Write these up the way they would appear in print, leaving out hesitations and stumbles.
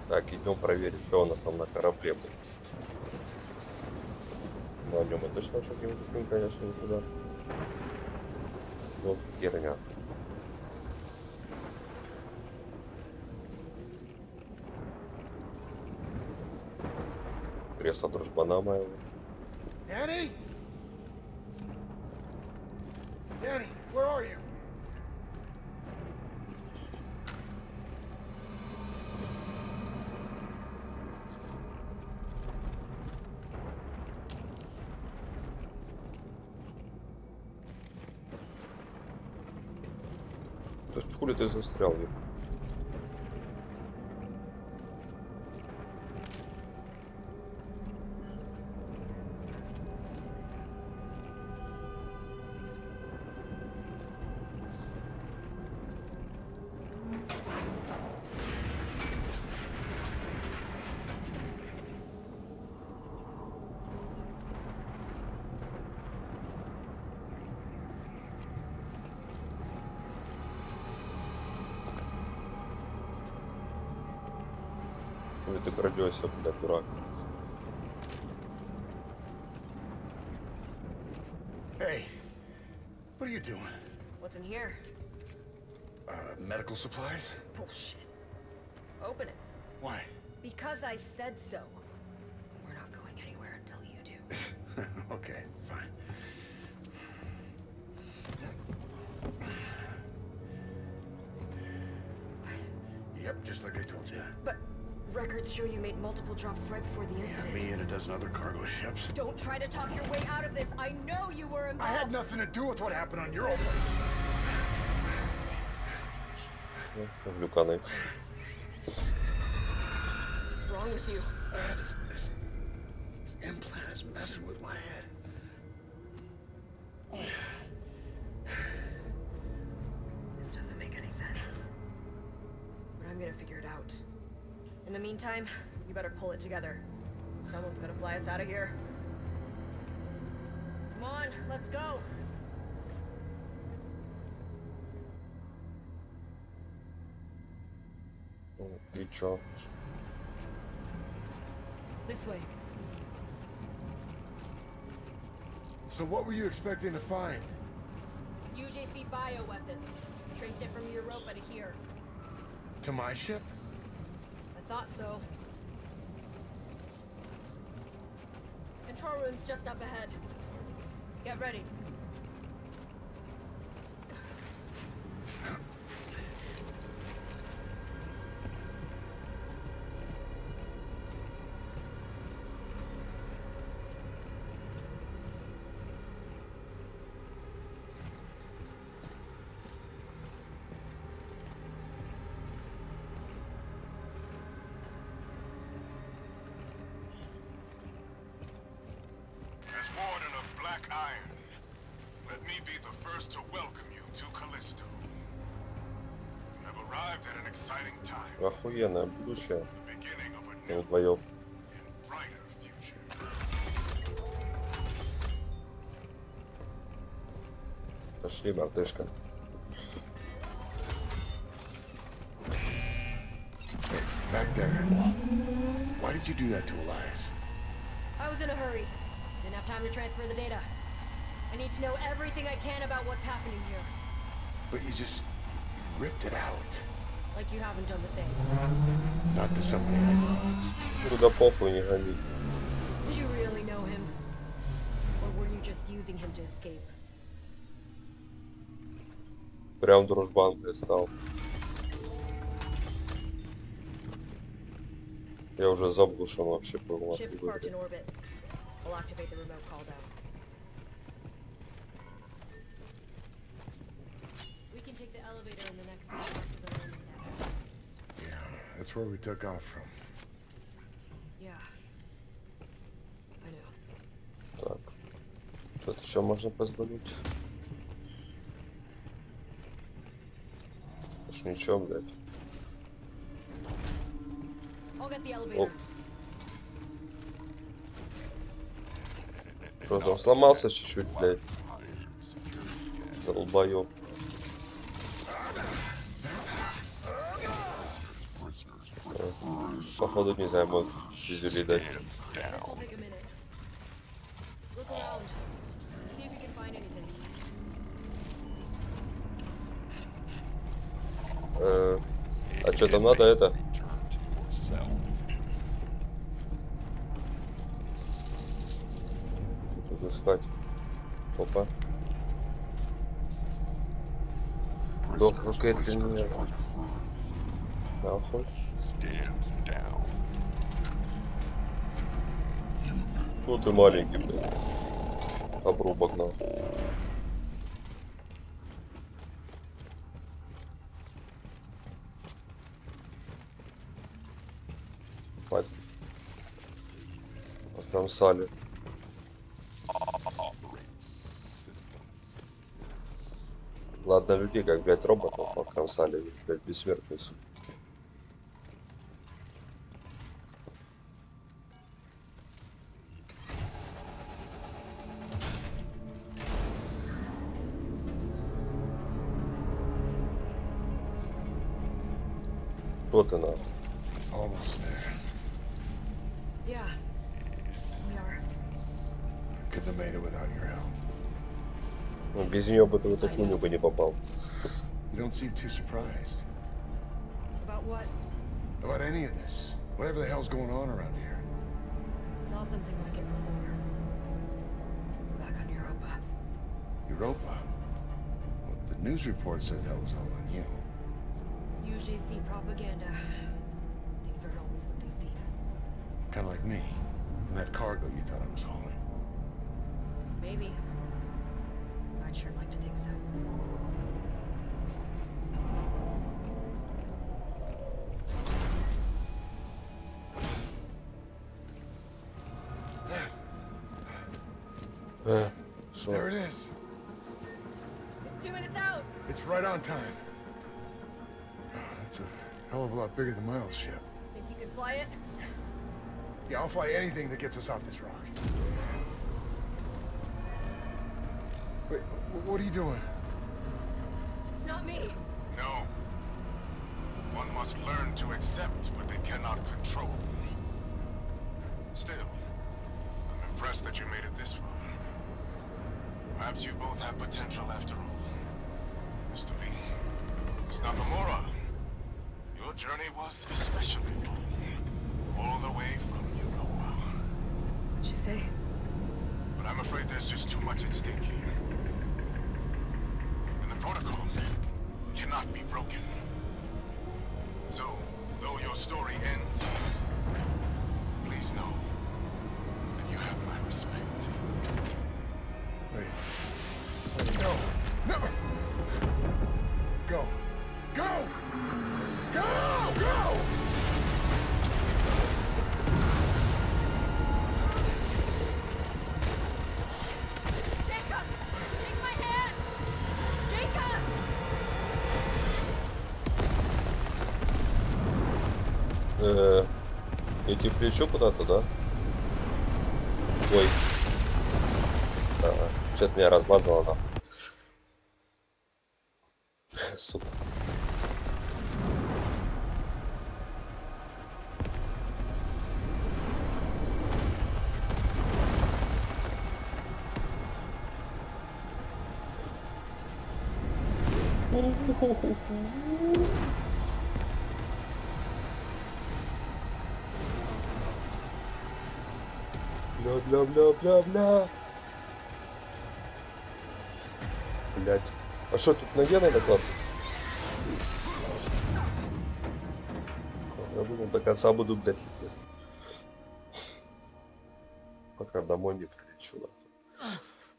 Так, идем проверить, что у нас там на корабле, блин. На нем мы точно что не улетим, конечно, никуда. Вот херня. Кресло дружбана моего. Danny? Danny, where are you? То есть хули ты застрял, Вик? Или ты крадешься, блядь, дурак? Hey, what are you doing? What's in here? Medical supplies? Bullshit. Open it. Why? Because I said so. We're not going anywhere until you do. Okay, fine. Yep, just like I told you. But records show you made multiple drops right before the Yeah, incident. me and a dozen other cargo ships. Don't try to talk your way out of this. I know you were I involved. had nothing to do with what happened on Europa. Влюканы. What's wrong with you? This implant is messing with my head. This doesn't make any sense. But I'm gonna figure it out. In the meantime, you better pull it together. Someone's gonna fly us out of here. Come on, let's go. И чё? This way. So what were you expecting to find? UJC bioweapon. Traced it from Europa to here. To my ship? I thought so. Control room's just up ahead. Get ready. As Warden of Black Iron, let me be the first to welcome you to Callisto. You have arrived at an exciting time, Охуенное будущее. the beginning of a Мы new вдвоем. and brighter future. Пошли, мартышка. Hey, back there. Why did you do that to Elias? I was in a hurry. Didn't have time to transfer the data. I need to know everything I can about what's happening here. But you just ripped it out. Like you haven't done the same. Not to somebody I know. Куда похуй не гони. Did you really know him? Or were you just using him to escape? Прям дружбан, блядь, стал. Я уже забыл, что он вообще был. Ship's parked in orbit. I'll activate the remote call down. We can take the elevator in the next few to the landing deck. Yeah, that's where we took off from. Yeah. I know. Так. Что-то еще можно позволить? Уж ничего, блядь. I'll get the elevator. Что там, сломался чуть-чуть, блядь. Долбоёб. Походу не знаю, мог пиздюлей дать. This will take a minute. Look around. See if you can find anything. А что там надо это? Тут искать. Опа. Доктор Кэтлин. Нахуй. Ну ты маленький, блядь. Обрубок на. Мать. Покромсали. Ладно, людей, как, блядь, роботов покромсали, блядь, бессмертный суд. Что ты нахуй? Almost there. Yeah. We are. Couldn't have made it without your help. Ну, без нее бы ты в эту хуйню бы не попал. You don't seem too surprised About what? about any of this. Whatever the hell's going on around here. Saw something like it before. Back on Europa. Europa. Well, the news report said that was all on you. Usually see propaganda. Things aren't always what they seem. Kind of like me. And that cargo you thought I was hauling. Maybe. I'd sure like to think so. Что? There it is. It's 2 minutes out! It's right on time. Oh, that's a hell of a lot bigger than my old ship. Think you can fly it? Yeah, I'll fly anything that gets us off this rock. Wait, what are you doing? It's not me. No. One must learn to accept what they cannot control. Still, I'm impressed that you made it this far. Perhaps you both have potential after all. Mr. Lee, Miss Nakamura, your journey was especially long. All the way from Europa. What'd you say? But I'm afraid there's just too much at stake here. And the protocol cannot be broken. So, though your story ends, please know that you have my respect. Wait. No! No! Go! Go! Go! Go! Jacob! Take my hand! Jacob! Идти в плечо куда-то, да? Ой. Ага. Сейчас меня размазало нахуй. Сука. Бля. Блять. А что, тут ноге надо клацать? Я думал, до конца буду, блядь, лететь. Пока домой не прилечу, нахуй.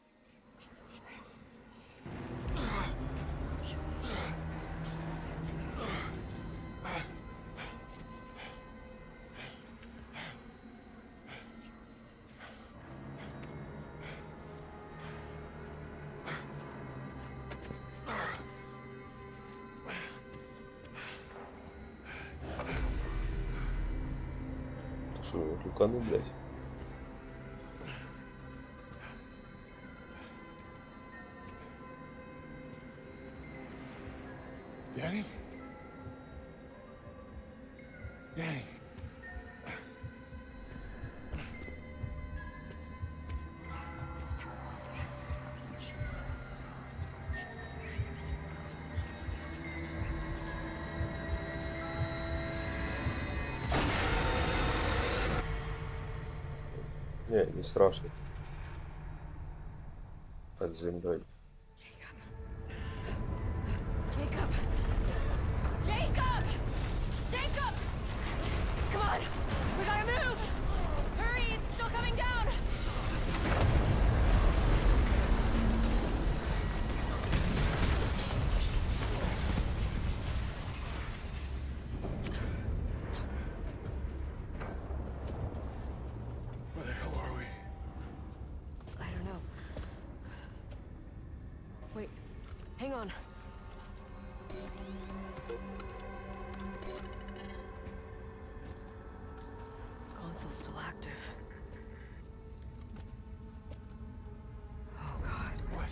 Что, люканы, блядь? Danny? Danny? Не, не страшно. Под землей. Jacob! Jacob! Jacob! Come on! We gotta move! Hurry! It's still coming down! Where the hell are we? I don't know. Wait. Hang on. Console's still active. Oh god. What?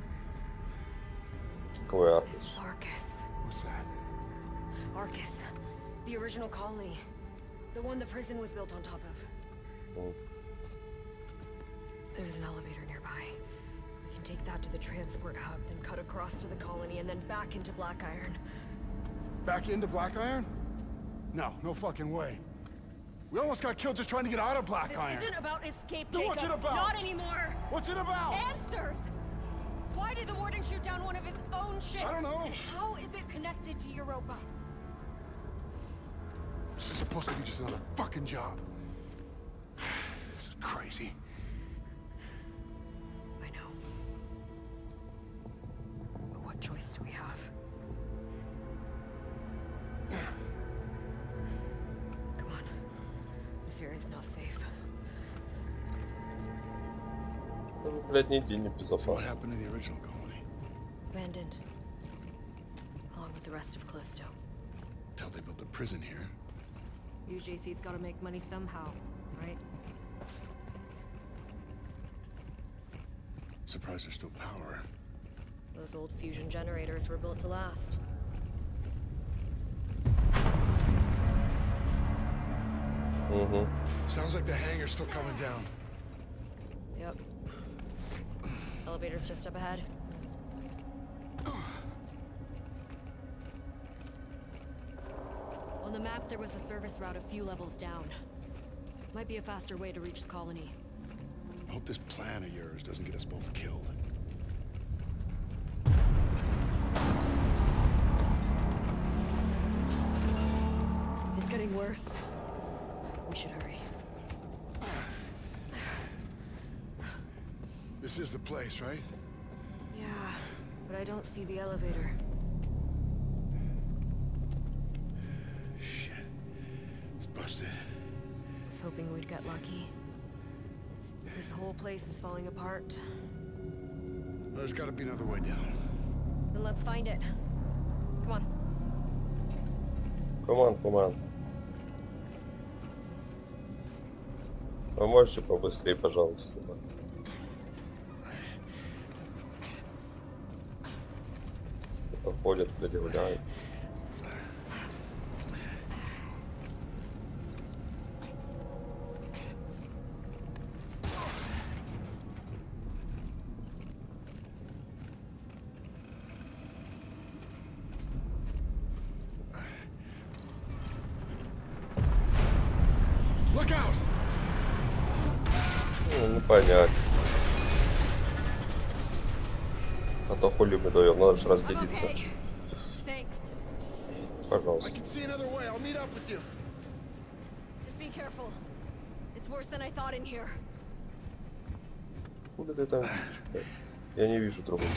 Какой This Аркус? is Arcus. What's that? Arcus. The original colony. The one the prison was built on top of. Mm. There's an elevator nearby. We can take that to the transport hub, then cut across to the colony, and then back into Blackiron. Back into Blackiron? No, no fucking way. We almost got killed just trying to get out of Blackiron. This isn't about escape, Then Jacob. what's it about? Not anymore. What's it about? Answers! Why did the Warden shoot down one of his own ships? I don't know. And how is it connected to Europa? This is supposed to be just another fucking job. This is crazy. I know. But what choice do we have? Come on. This area is not safe. Ну, блядь, нигде не So what безопасно. happened to the original colony? Abandoned. Along with the rest of Callisto. Till they built a prison here. UJC's gotta make money somehow, right? Surprised there's still power. Those old fusion generators were built to last. Угу. Sounds like the hangar's still coming down. Yep. Elevator's just up ahead. On the map, there was a service route a few levels down. Might be a faster way to reach the colony. I hope this plan of yours doesn't get us both killed. It's getting worse. We should hurry. This is the place, right? Yeah, but I don't see the elevator. Shit. It's busted. I was hoping we'd get lucky. This whole place is falling apart. There's gotta be another way down. Then let's find it. Come on. Команд, команд. Вы можете побыстрее, пожалуйста? Кто-то ходит, предъявляет. Look out! Ну, понятно. А то хули мы даем, надо же I'm разделиться. okay. Thanks. I Пожалуйста. can see another way. I'll meet up with you. Just be careful. It's worse than I thought in here. Куда ты там видишь, блядь? Я не вижу другого.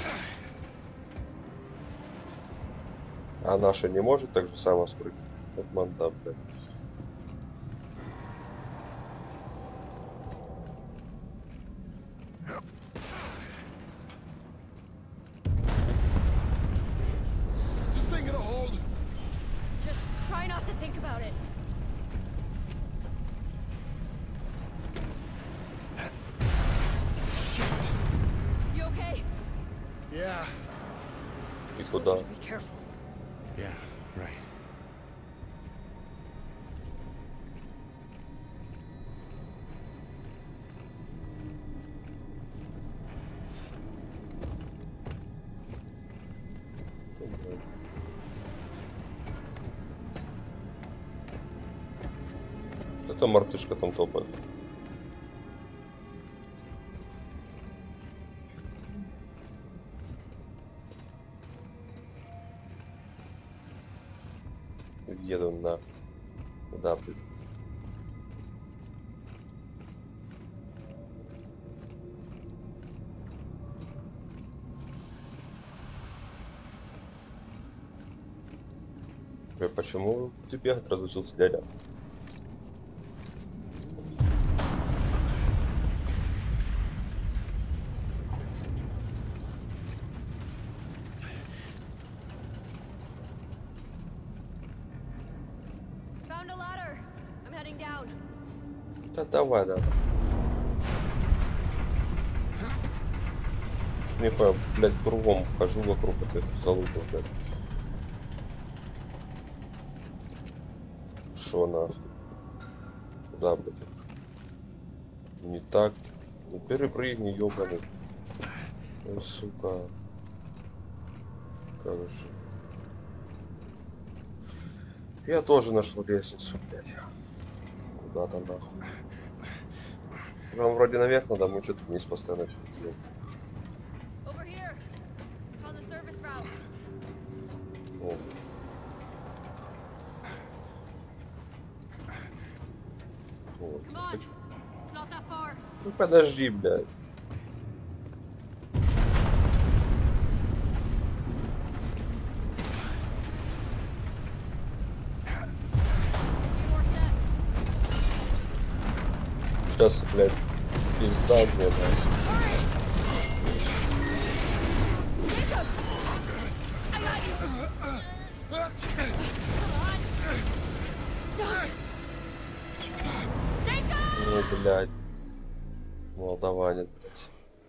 А наша не может так же само спрыгнуть? Вот манда, блядь. Is this thing gonna hold? Just try not to think about it. Shit. You okay? Yeah. И куда? Be careful. Yeah, right. Это мартышка там топает. Еду на... Куда, блин? Почему ты бегать разучился, дядя? Found a ladder. I'm heading down. Да давай, давай. Не понял, блядь, кругом хожу вокруг этой залупы, блядь. Шо нахуй? Куда, блядь? Не так. Ну перепрыгни, ёбаный. Ой, сука. Как же. Я тоже нашел лестницу, блядь. Куда-то нахуй. Нам вроде наверх надо, мы что-то вниз постоянно летим. Over here. It's on the service route. О. Вот. Come on. It's not that far. Ну подожди, блядь. Few more steps. Сейчас, блядь, пизда мне, блядь. Hurry! Jacob! I got you! Come on! Jacob! Ну, блядь. Молдаванин, блядь.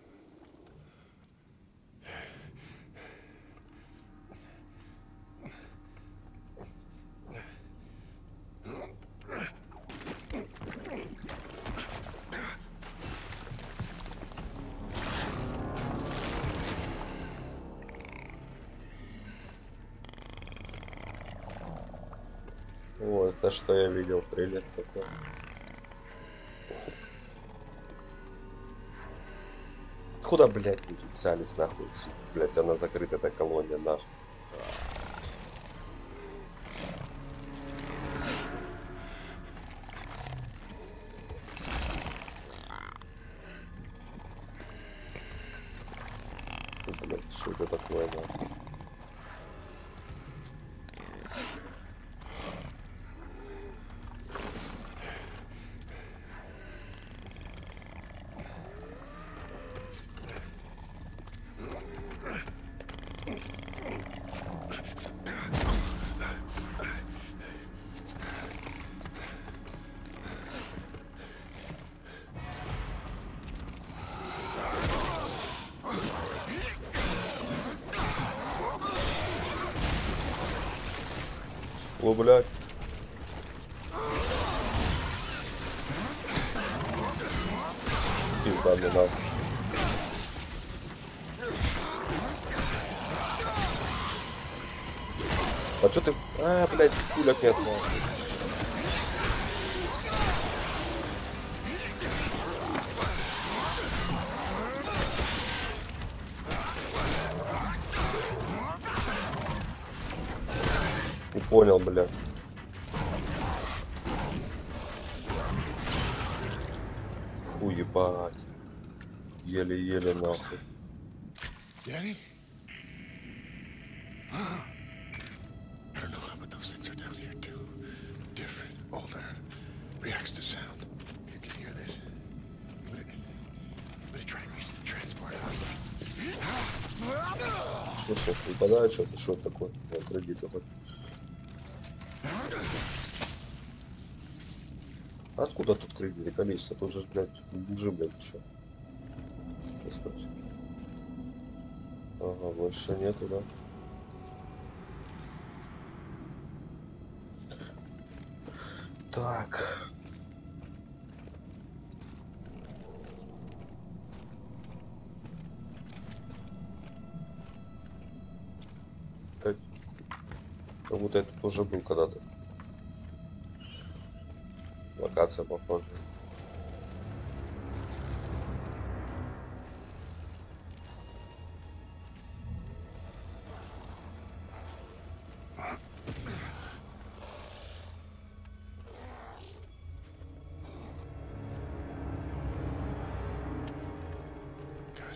О, это что я видел, трейлер такой. Куда, блядь, мы тут взялись, нахуй? Блядь, она закрыта, эта колония, нахуй. Фу, блядь, что это такое, нахуй? О, блядь. Пизда мне надо. А чё ты... А, блядь, пулек нет, нахуй. Не понял, блядь. Фу, ебать. Еле-еле, нахуй. Danny? I don't know, but those things are down here too. Different, older, reacts to sound. You can hear this. But try and reach the transport hub. Что, выпадает что-то? Что такое? Вот, кредиты хоть. Откуда тут кредиты? Количество? Тут же, блядь, бежи, блядь, еще. Господи. Ага, больше нету, да? Так. Как будто это уже был когда-то. Локация похожая.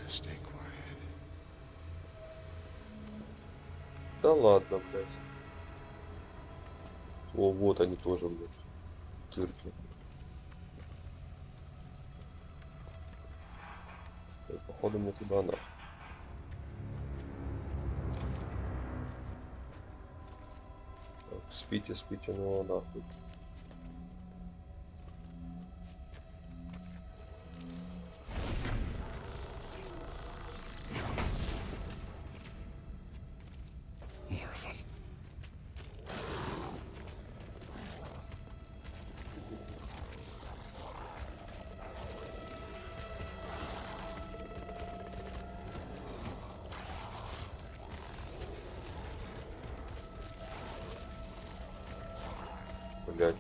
Stay quiet. Да ладно, блядь. О, вот они тоже, блядь. Дырки. Походу мне туда нахуй. Так, спите, спите, ну нахуй. More of them. Блядь.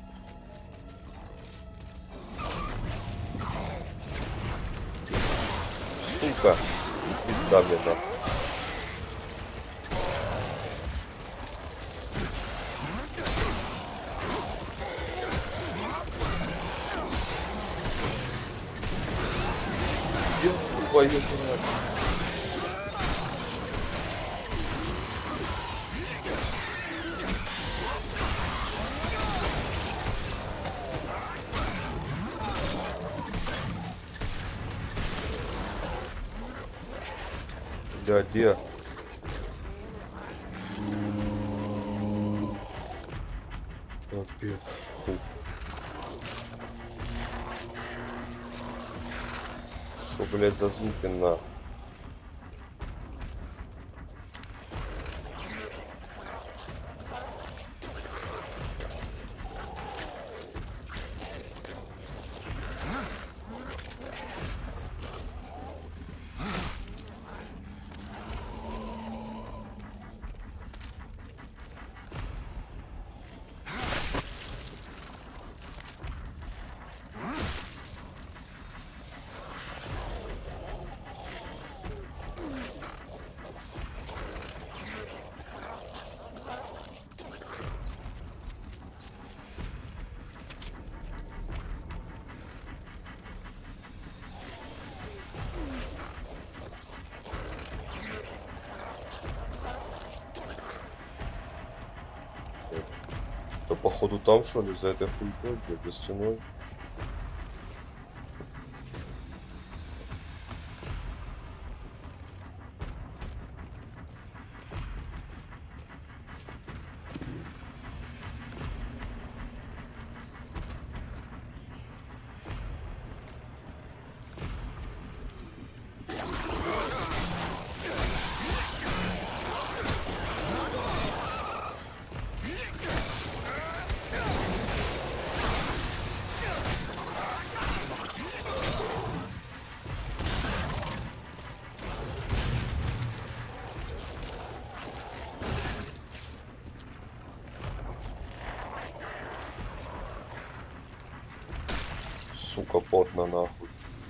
Сука. Пизда мне нахуй. Ёб твою мать. Да, где? Капец. Фу. Шо, блядь, за звуки нахуй? Да походу там что ли, за этой хуйтой, блядь, за стеной. Сука, потно нахуй.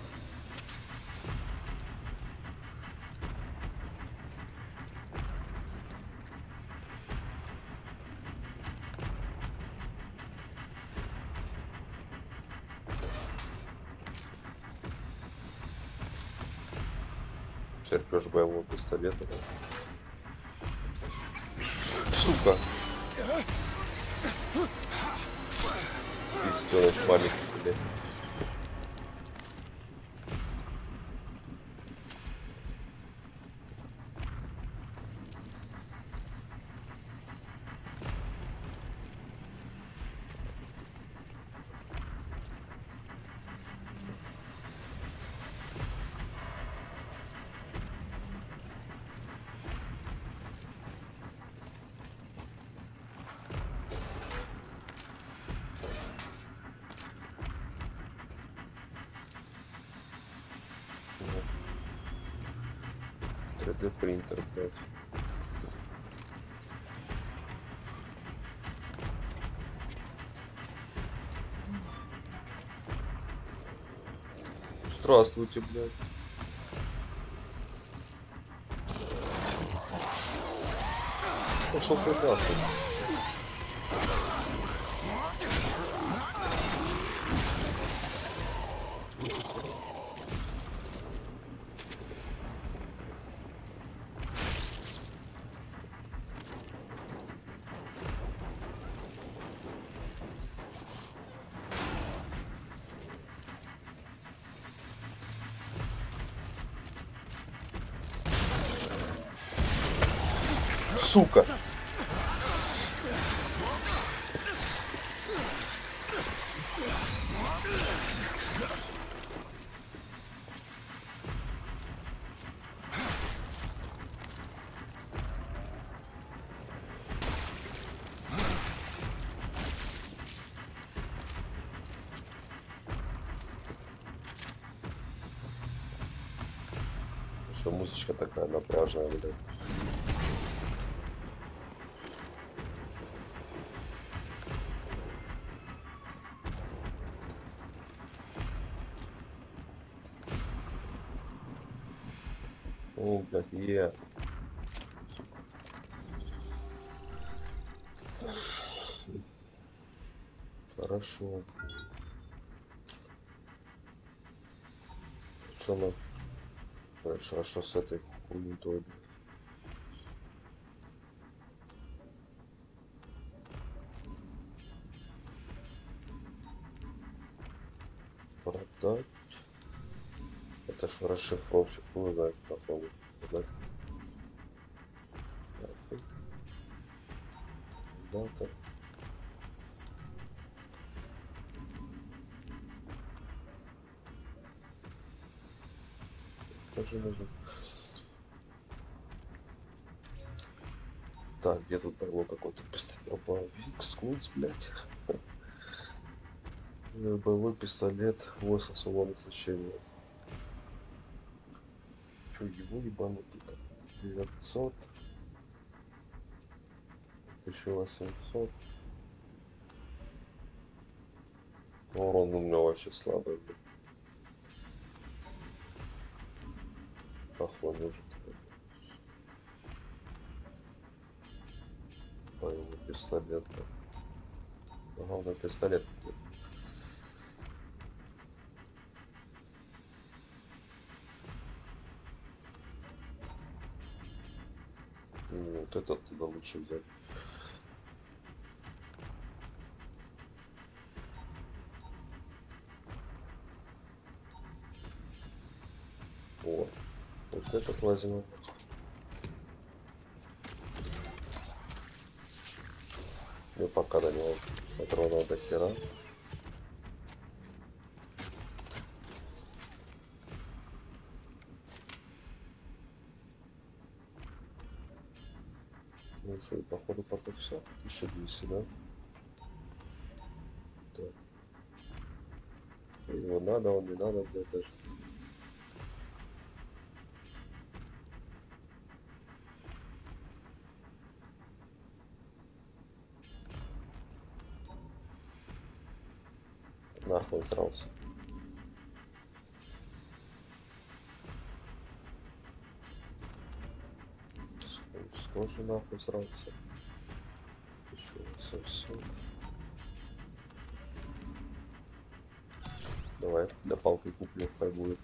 Чертеж боевого пистолета. Сука. Пиздёныш маленький, блядь. Принтер, блядь. Здравствуйте, блядь. Пошел ты нахуй. сука! Что музычка такая напряжная, блядь. О, блядь, Хорошо. Что мы... Хорошо с этой хуйней. Продать. Это ж расшифровщик, ну знает, походу. Продать. Дата. Тоже нужно. Так, где тут был какой-то пистолет? Викскунс, блядь. Боевой пистолет, ВОС особого назначения. Че, его ебаный тут? 900. 1800. Урон у меня вообще слабый, блядь. Похуй нужен такой. Боевой пистолет. Главное пистолет. Вот этот туда лучше взять. О, вот этот возьму. Ну пока до него патронов до хера. Ну что, походу пока все. 1200, да? Так. Его надо, он не надо, блядь, даже. Нахуй срался. Тоже нахуй срался. Еще 700. Давай, для палки куплю, хай будет.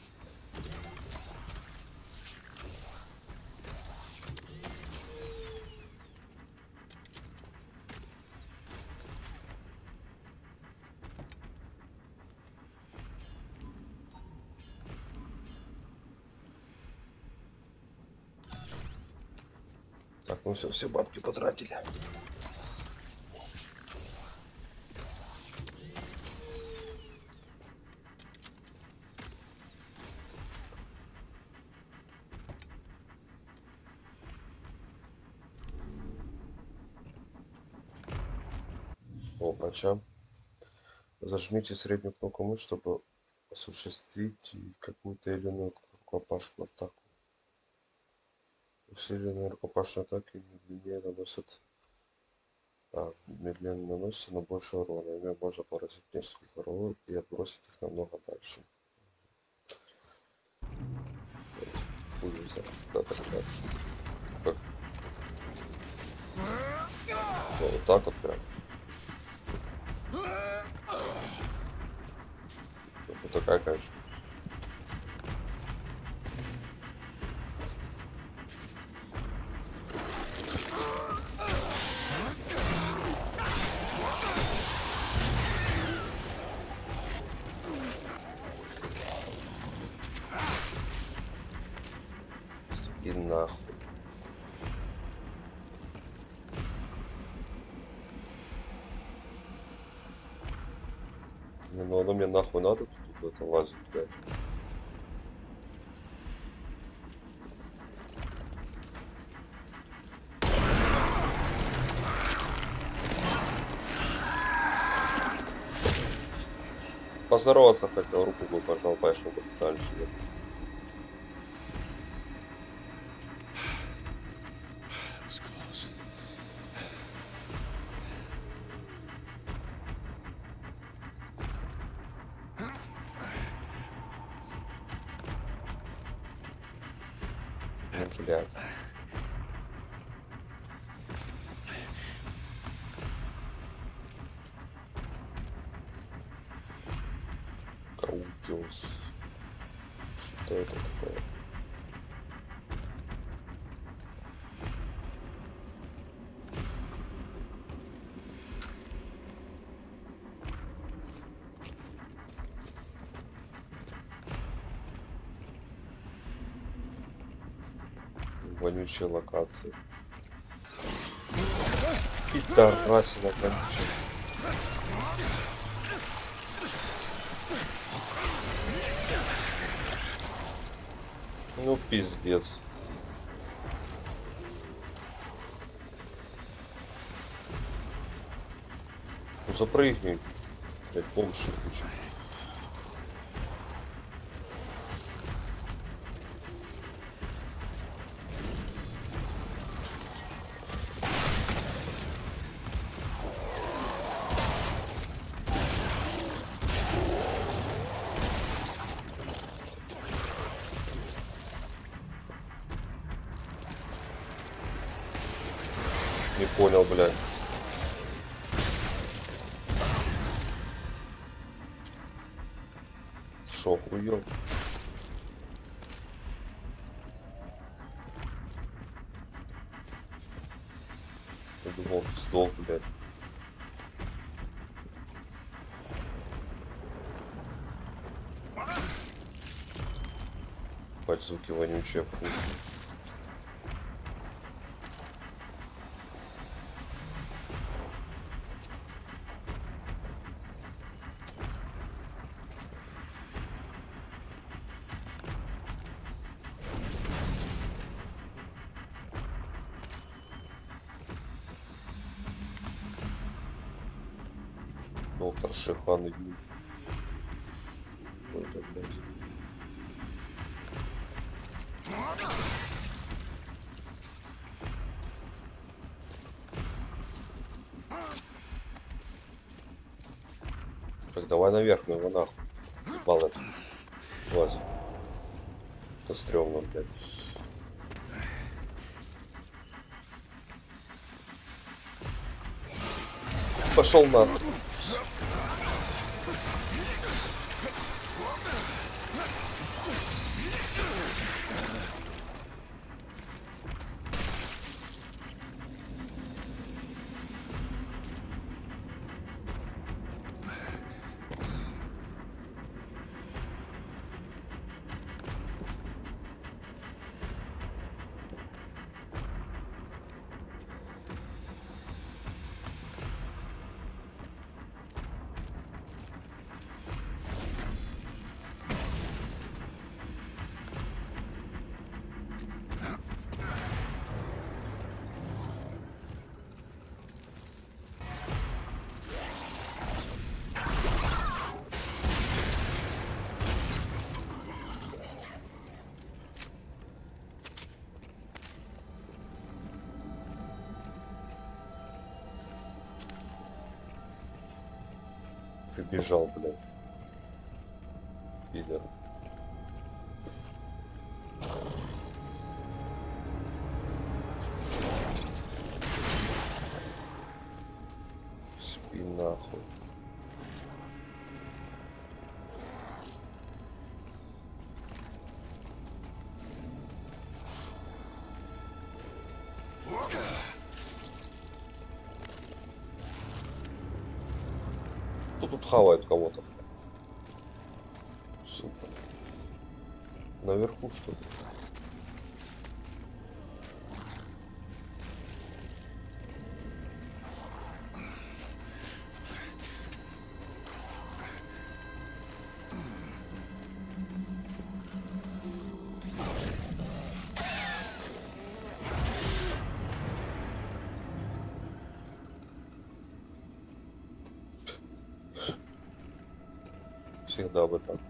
Так, ну все бабки потратили. Опача. Зажмите среднюю кнопку мыши, чтобы осуществить какую-то или иную рукопашную атаку. Усиленные рукопашные атаки медленнее наносят, но больше урона. Ими можно поразить несколько врагов и отбросить их намного дальше. Да, как? Ну, вот так вот прям. Вот такая, конечно. И нахуй. Не, ну оно мне нахуй надо тут это лазить, блядь. Поздороваться хотел, руку бы пожал, пошел бы дальше. Да. That was close. Ну, блядь. Каукиус. Что это такое? Вонючие локации. Пидорасина вонючая. Ну пиздец. Ну запрыгни. Блять, помощи куча. Не понял, блядь. Шо, охуел? Я думал, ты сдох, блядь. Хоть звуки вонючие, фу. Доктор Шихан Ю. Ой, да, блядь. Так, давай наверх, ну его нахуй. Ебал это. Лазь. Это стрёмно, блядь. Пошел нахуй. Прибежал, блядь. Пидор. Спи нахуй. Кто тут хавает кого-то? Сука. Наверху что ли? Всегда бы так.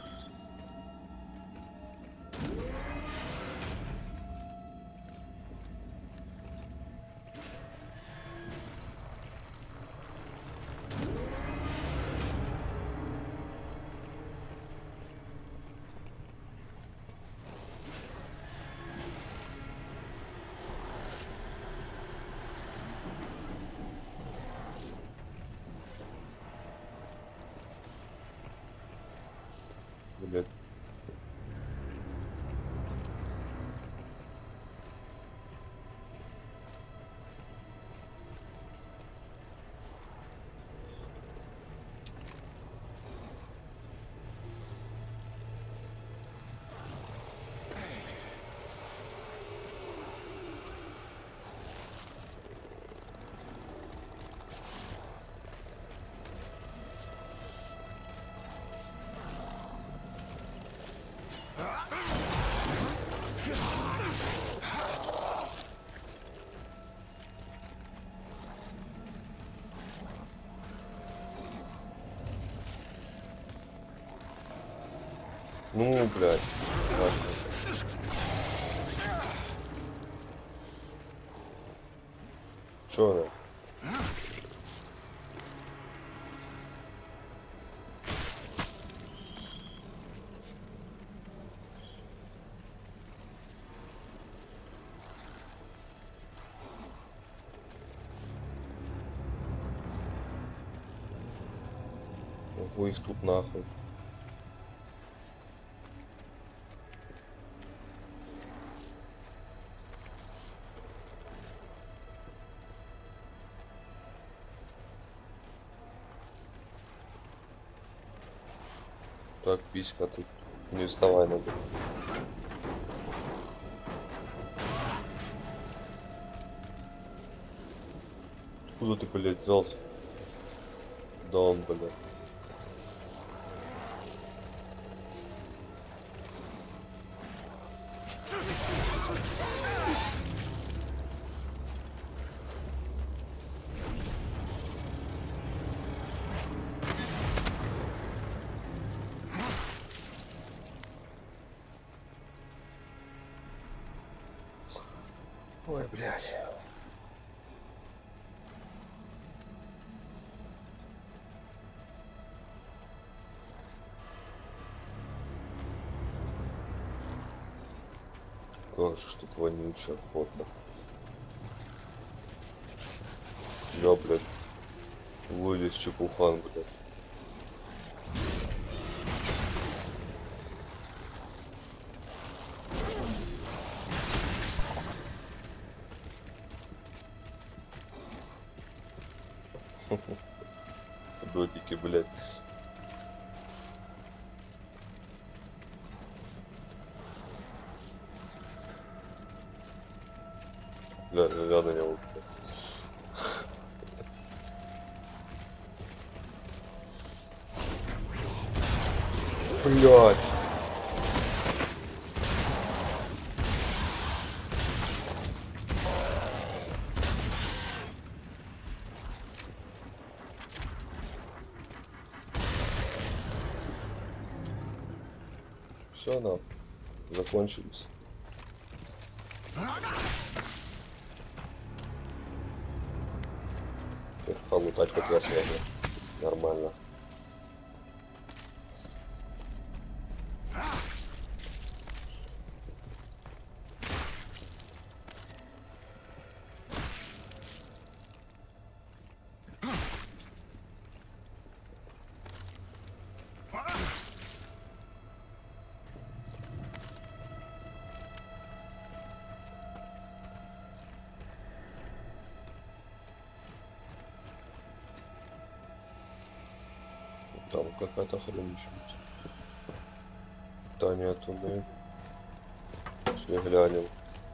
Блядь. Ну, блядь. Чё она? Ого, их тут нахуй. Так, писька тут. Не вставай надо. Откуда ты, блядь, взялся? Да он, блядь. Ой, блядь. Как же тут вонючая охота. Я, блядь, вылез чепухан, блядь. Дотики, блядь. Бля, глянь на него. Блядь. Все, на, закончились. Теперь полутать как раз можно. Нормально. Там какая-то хрень еще есть. Да нету, да. Все глянем.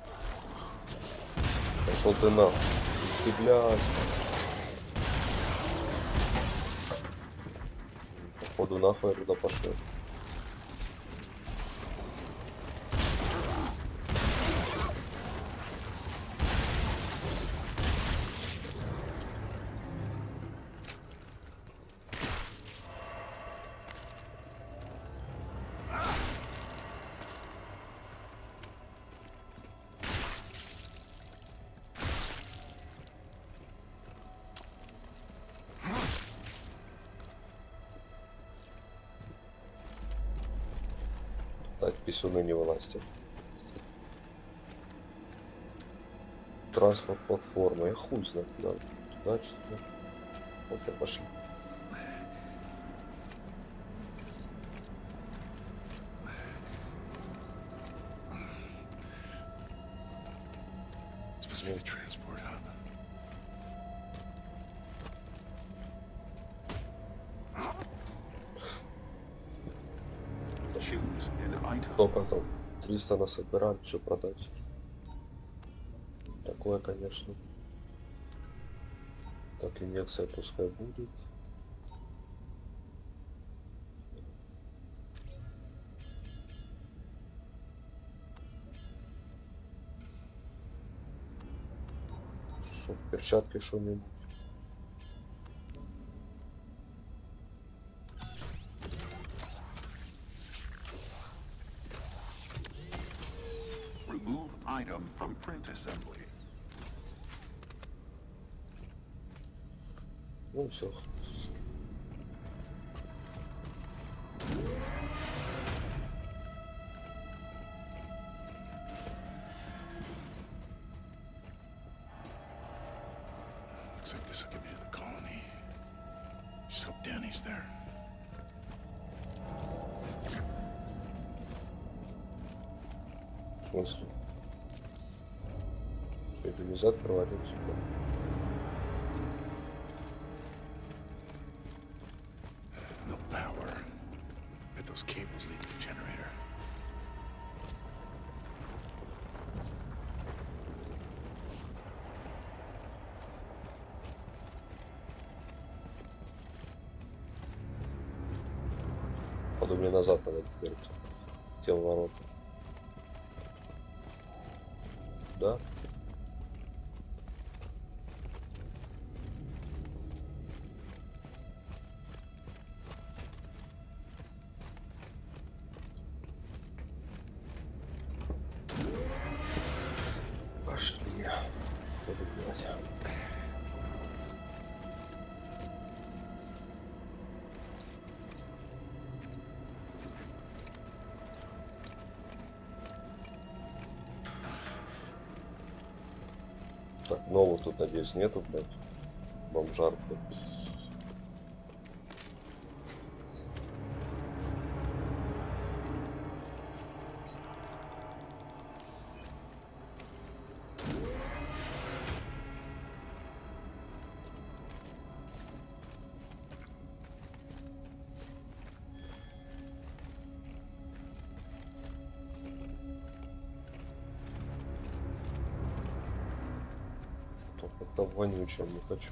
Пошел ты нахуй. Ты, блядь. Походу нахуй я туда пошел. Так, писюны не вылазьте. Транспорт, платформа. Я хуй знаю, куда. Туда, что-то. Вот я пошли. Supposed to be the transport hub. Choose an item. Сколько там? 300 насобираем, все продать. Такое, конечно. Так, инъекция пускай будет. Что, перчатки что-нибудь. Remove item from print assembly. Ну все. Looks like this will get me to the colony. Just hope Danny's there. В смысле? Что, это нельзя открывать сюда? No power. Bet those cables lead to the generator. Походу мне назад надо теперь. Тем воротам. Да? Пошли. Что тут делать? Так, новых тут, надеюсь, нету, блядь. Бомжарка. Как-то вонючее, не хочу.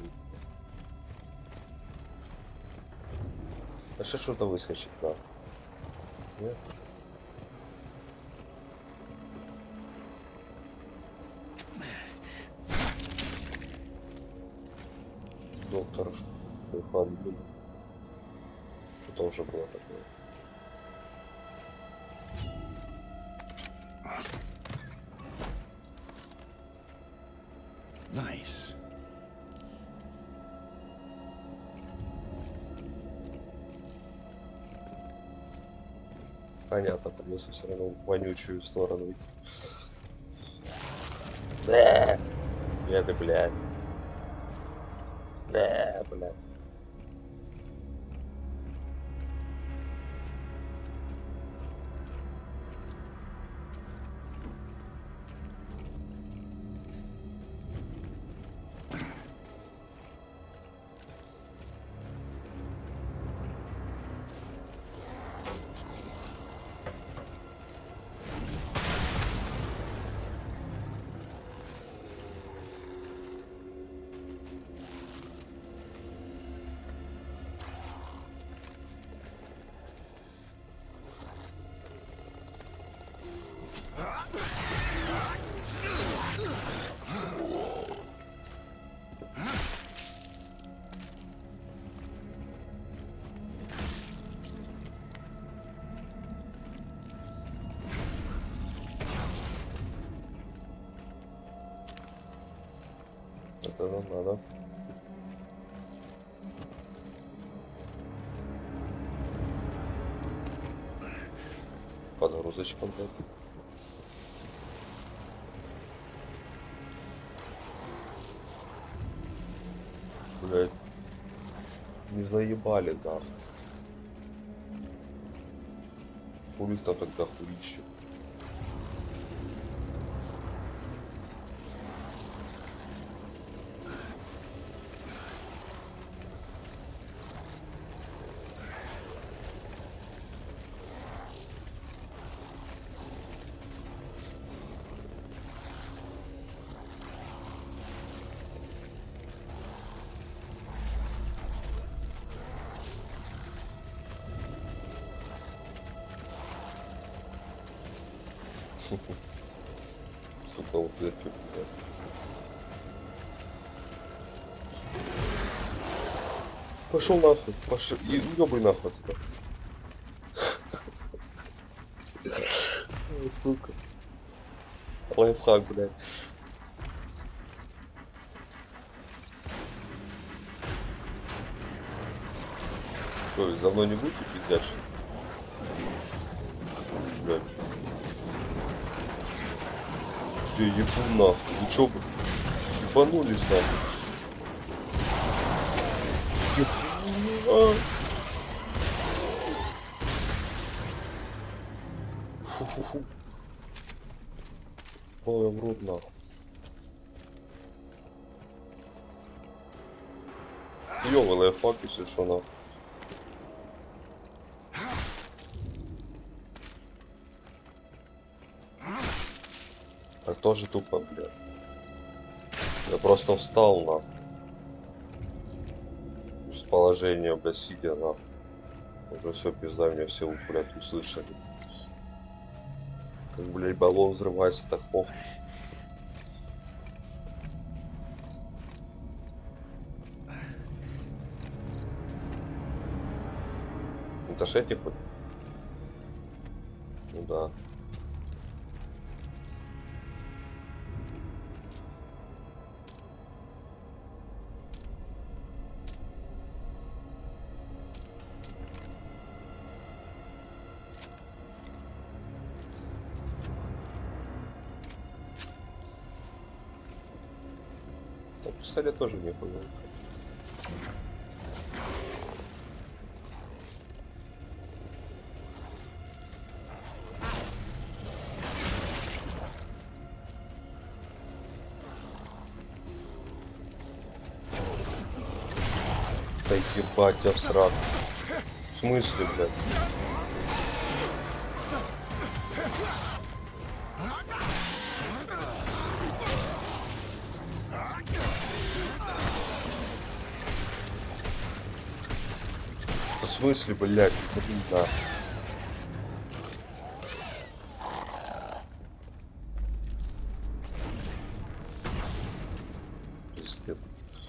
А сейчас что-то выскочит, да? Нет? Доктор Хан был. Что-то уже было такое. Nice. Понятно, придется все равно в вонючую сторону идти. Да! Это, блядь. Да, блядь. Это нам надо. подгрузочка, блядь. Блядь. Не заебали, да. Хули там тогда хуище. Сука, вот это, блядь. Пошел нахуй, пошел. И ёбай нахуй отсюда. Сука. Лайфхак, блядь. Что, за мной не будете пиздячить? Блядь. Я ебу нахуй. Вы чё, ебанулись нахуй? Ебу. Фу-фу-фу. Ой, я в рот нахуй. Ёвый лайфхак, если что, нахуй. Так тоже тупо, блядь. Я просто встал, нахуй. С положения, блядь, сидя, нахуй. Уже все, пизда, меня все, блядь, услышали. Как, блядь, баллон взрывается, так похуй. Это ж эти хоть? Ну да. Ну, пистолет тоже не хуй. Да ебать тебя в сраку. В смысле, блядь? В смысле, блядь? Блин, да. Пиздец.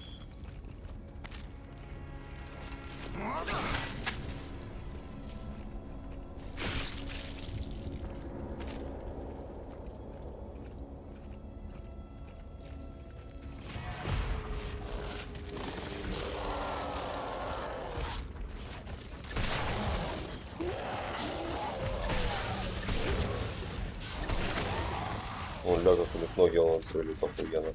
Он ля, как у них ноги он отстрелит охуенно.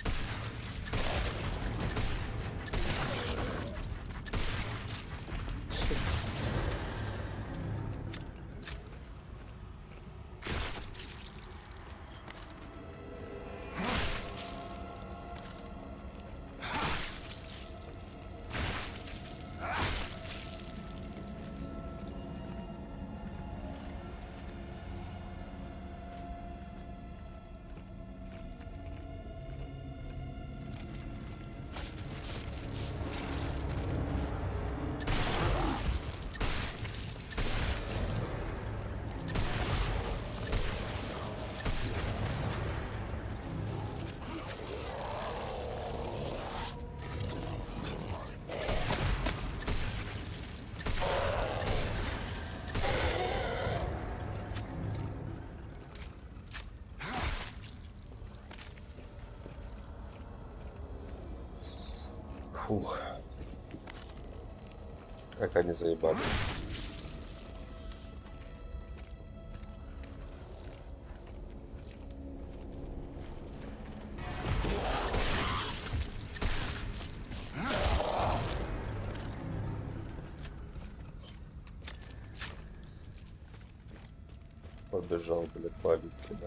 Фух. Как они заебали. Побежал, блядь, память туда.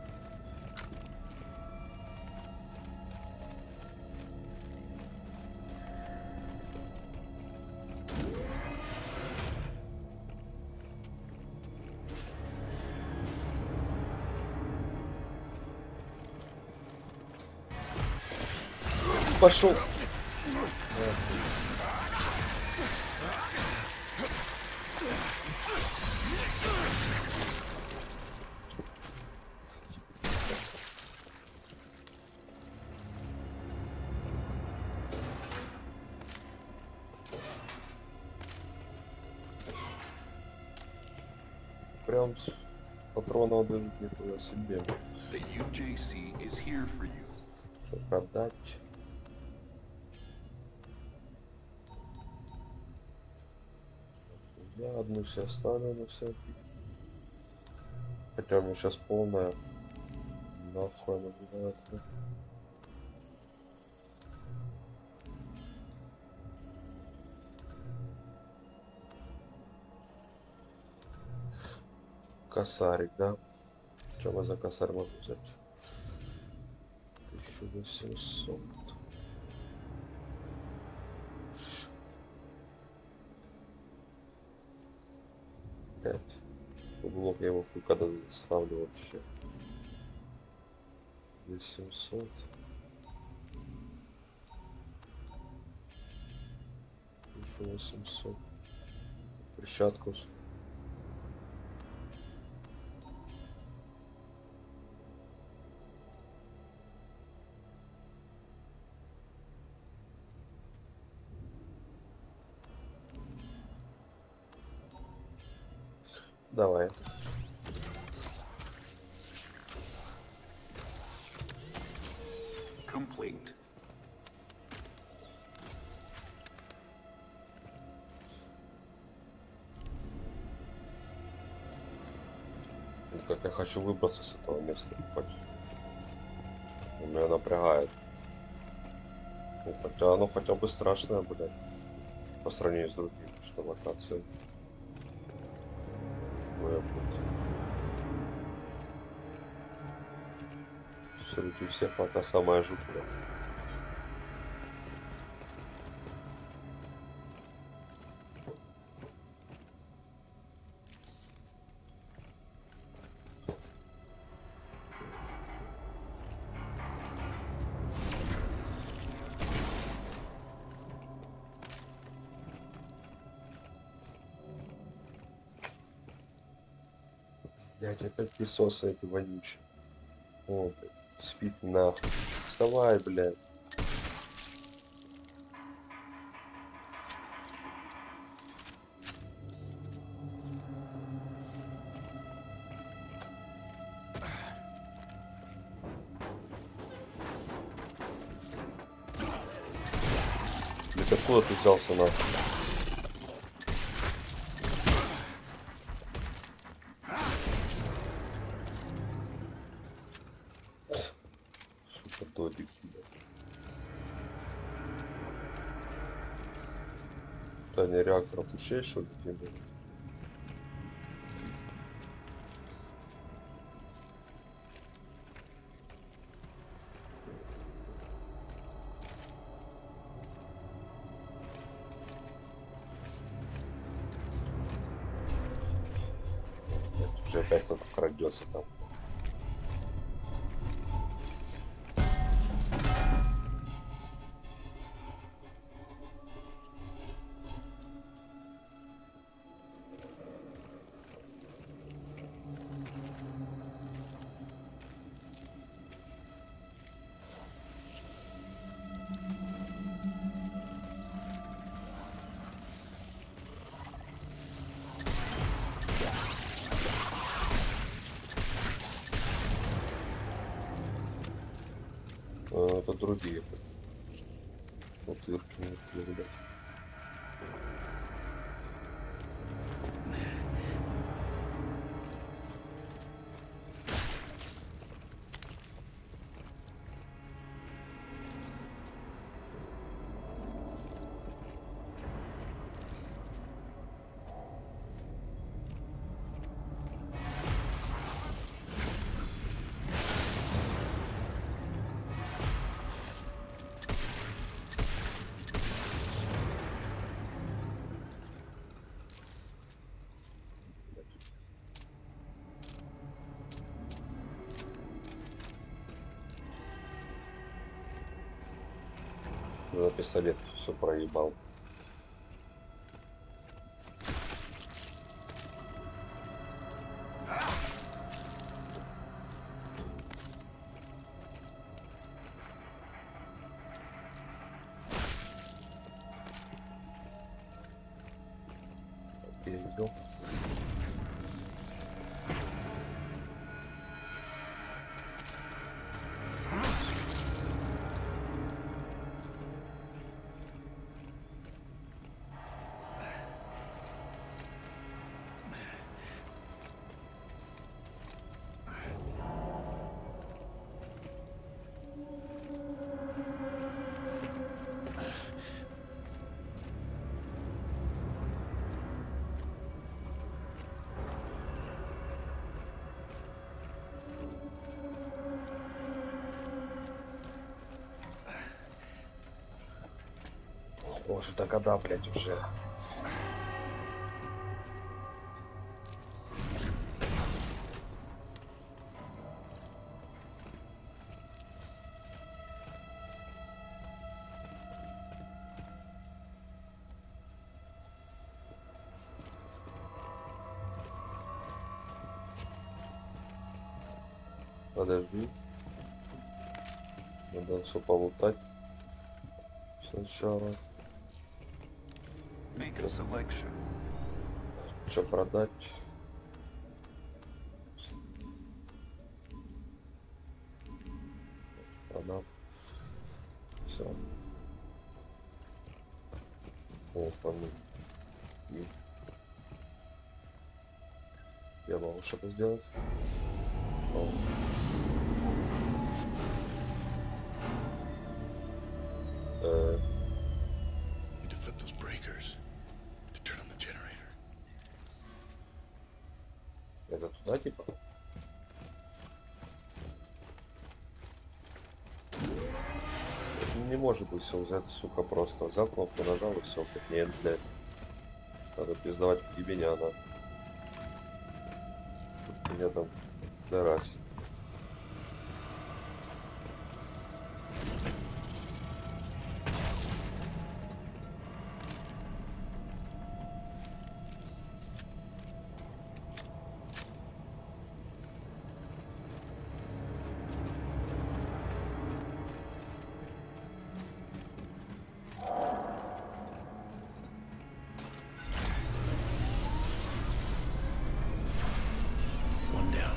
Пошел. Прям с патронов дают нихуя себе. The UJC is here for you. Что продать? Я одну себе оставлю на всякий. Хотя у меня сейчас полная. Нахуй она бывает. Косарик, да? Что мы за косарь можем взять? 1800. Пять. Углов я его когда ставлю вообще. 800. 1800. Перчатку. Давай. Complete. Как я хочу выбраться с этого места. Меня напрягает. Ну, хотя оно хотя бы страшное, блядь. По сравнению с другими, что локацией. Среди всех пока самая жуткая. Блять, опять песосы эти вонючие. О, блядь, спит нахуй. Вставай, блядь. Блять, откуда ты взялся нахуй? Питание реакторов ушей, что ли, не было? Уже опять кто-то крадется там. Это другие. Утырки не блядь. За пистолет все проебал. Я видел. Боже, да когда, блядь, уже? Подожди. Надо все полутать сначала. Make a selection. Что продать? Продам. Все. О, фамилия. Я могу что-то сделать. О. Need to flip those breakers to turn on the generator. Это туда типа? Не может быть все взять, сука, просто взял кнопку, нажал и все. Нет, блядь. Надо пиздавать к тебе, не она. Чтоб меня там дорась. One down.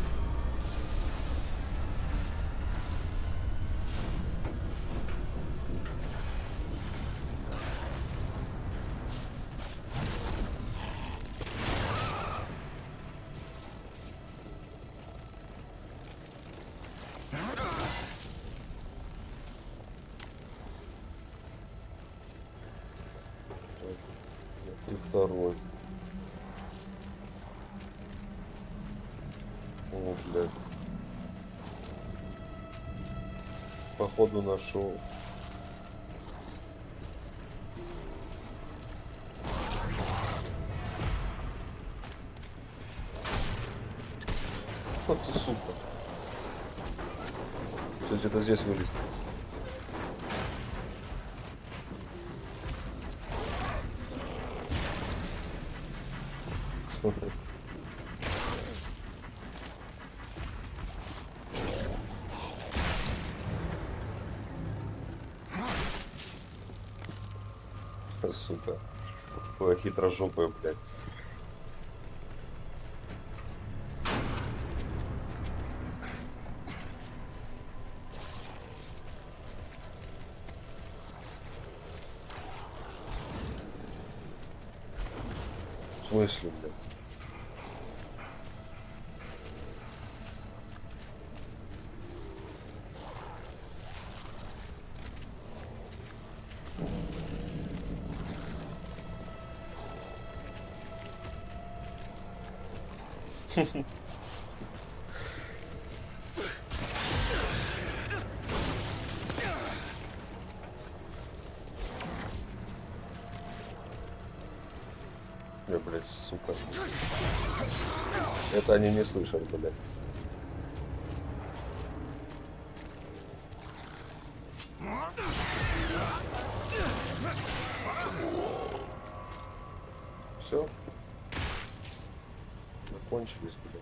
И второй. О, блядь. Походу нашел. Вот ты сука. Кстати, это здесь вылез. Сука. Какое хитрожопое, блядь. В смысле, блядь? Блядь, сука. Это они не слышат, блядь. все. Закончились, блядь.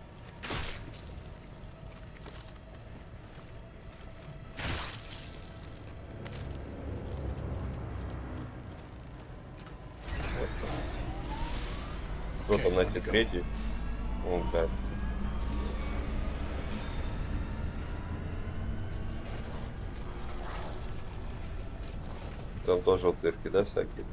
Кто-то на третий. Он, блядь. Там тоже вот дырки, да, всякие?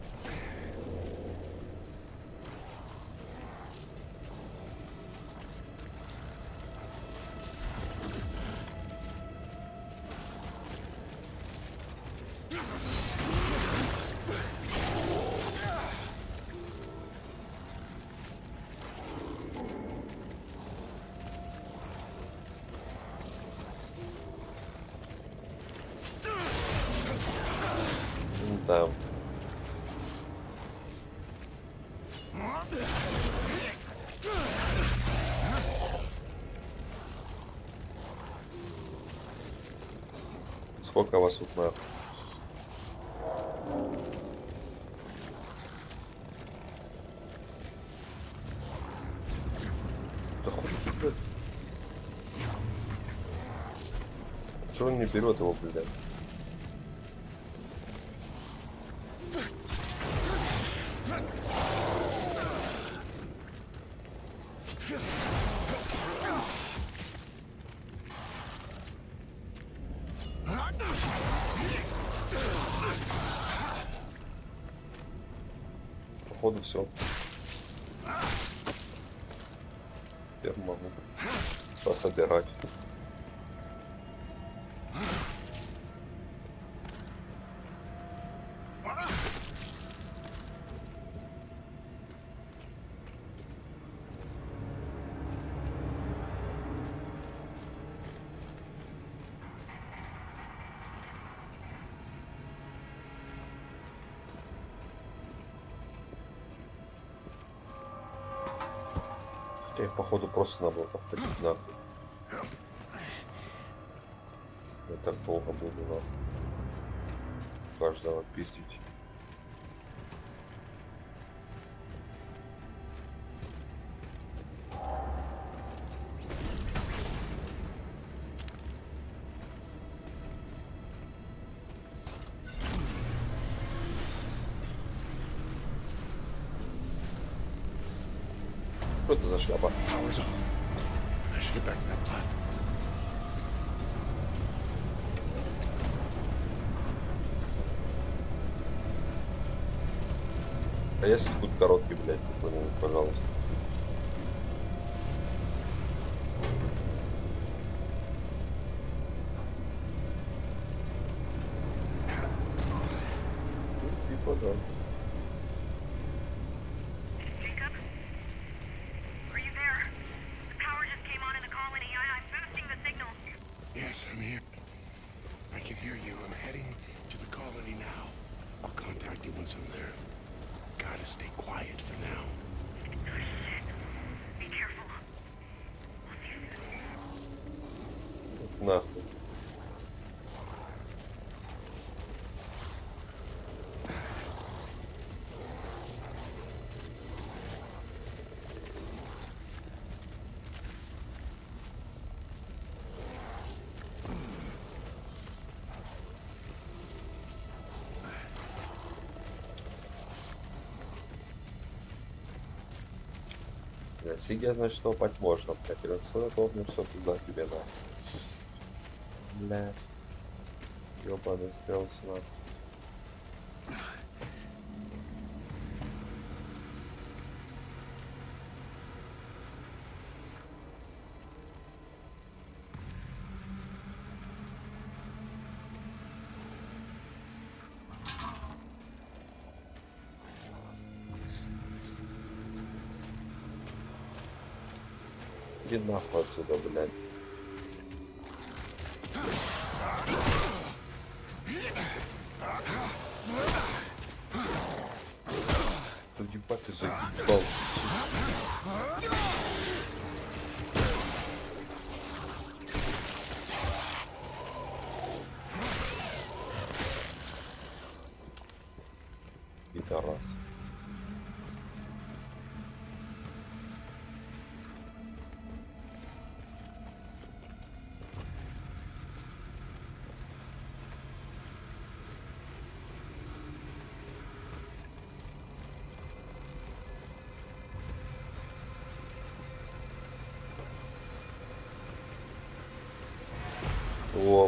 Да. Сколько вас тут нахуй? Да хуй, блядь. Что он не берет его, блядь? Походу все. Теперь могу пособирать. Я походу просто надо было обходить нахуй. Я так долго буду нахуй. Каждого пиздить. Что это за шляпа? Power's on. I should get back to that platform. А если тут короткий, блядь, какой-нибудь, пожалуйста. Ну, типа, да. Jacob? Are you there? The power just came on in the colony. I'm boosting the signal. Yes, I'm here. I can hear you. I'm heading to the colony now. I'll contact you once I'm there. Gotta stay quiet for now. Be careful. I'll see you soon. Нахуй. Сидя, значит, топать можно, блядь. И отсюда топнешься туда тебе, да. Блядь. Ёбаный стелс, нахуй. Иди нахуй отсюда, блядь. Да ебать ты заебал, сука. Пидорас.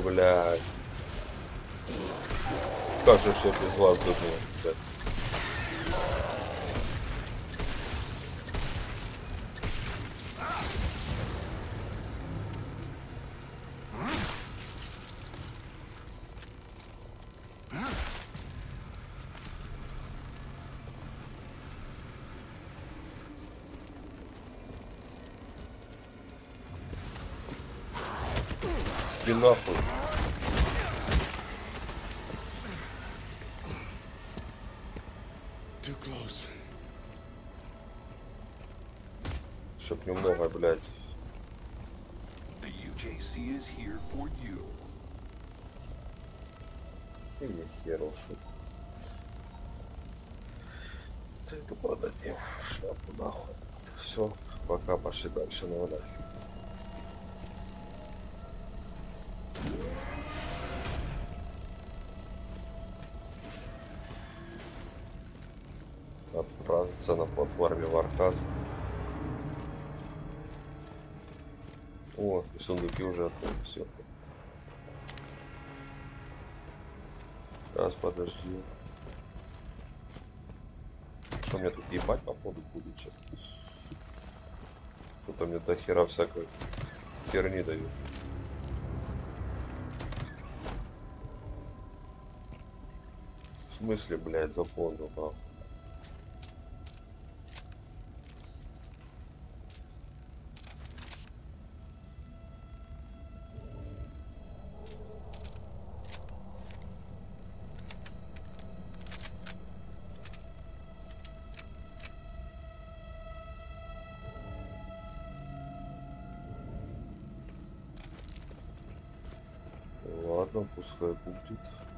блядь. Как же ж я без вас думаю, блядь. И нахуй. Too close. Чтоб немного, блядь. The UJC is here for you. И я херошу. Так, продадим шляпу нахуй. Все, пока, пошли дальше на водах. Отправиться на платформе в Архаз. О, и сундуки уже открыты, все. Сейчас, подожди. Что мне тут ебать походу будет сейчас? Что-то мне до хера всякой херни дают. В смысле, блядь, запомнил, нахуй? Ладно, пускай будет.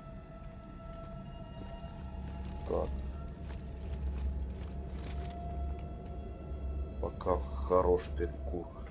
Так. Пока хорош перекур.